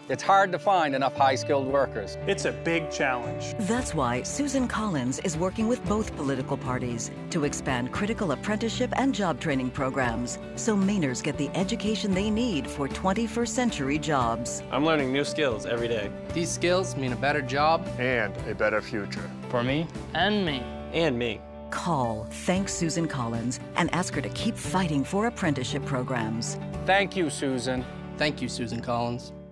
It's hard to find enough high-skilled workers. It's a big challenge. That's why Susan Collins is working with both political parties to expand critical apprenticeship and job training programs so Mainers get the education they need for 21st century jobs. I'm learning new skills every day. These skills mean a better job. And a better future. For me. And me. And me. Call Thank Susan Collins and ask her to keep fighting for apprenticeship programs. Thank you, Susan. Thank you, Susan Collins.